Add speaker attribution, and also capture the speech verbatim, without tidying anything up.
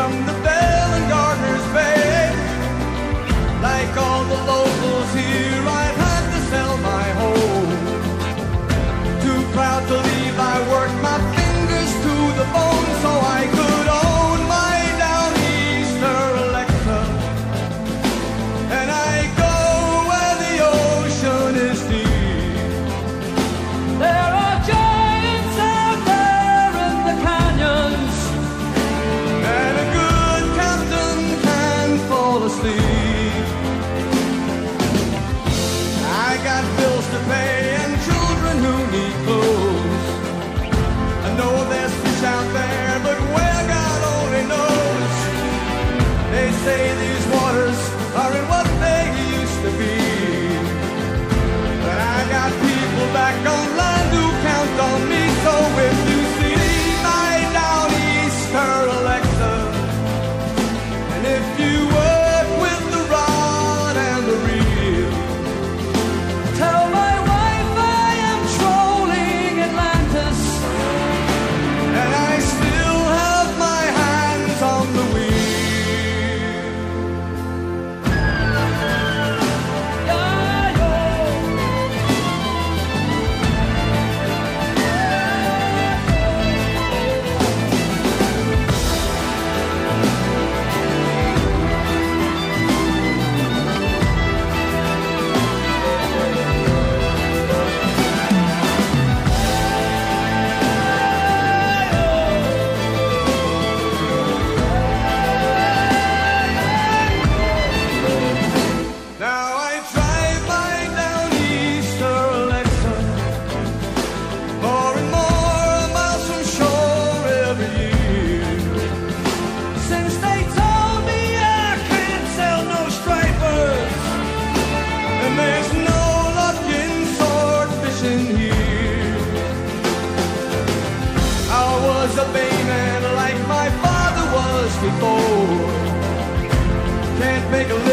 Speaker 1: from the Bell and Gardner's Bay. Like all the locals here, I'd had to sell my home. Too proud to leave, I worked my fingers to the bone so I could own my Downeaster Alexa. And I go where the ocean is deep.
Speaker 2: There are giants out there in the canyons,
Speaker 1: and a good captain can fall asleep. I got bills to pay and children who need clothes. I know there's fish out there, but where God only knows. They say these waters are in what they used to be, but I got people back on land who count on me. So if you see my Downeaster Alexa, and if you work with the rod and the reel,
Speaker 2: tell my wife I am trolling Atlantis,
Speaker 1: and I still have my hands on the wheel. Now I drive my Downeaster Alexa more and more miles from shore every year.
Speaker 2: since they told me I can't sell no stripers.
Speaker 1: And there's no luck in sword fishing here. I was a bayman like my father was before. Can't make a